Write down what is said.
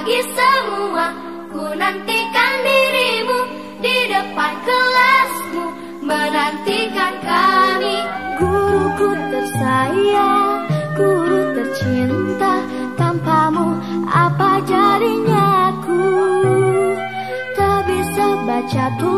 pagi semua, ku nantikan dirimu di depan kelasmu, menantikan kami. Guruku tersayang, guru tercinta, tanpamu apa jadinya aku? Tak bisa baca tulis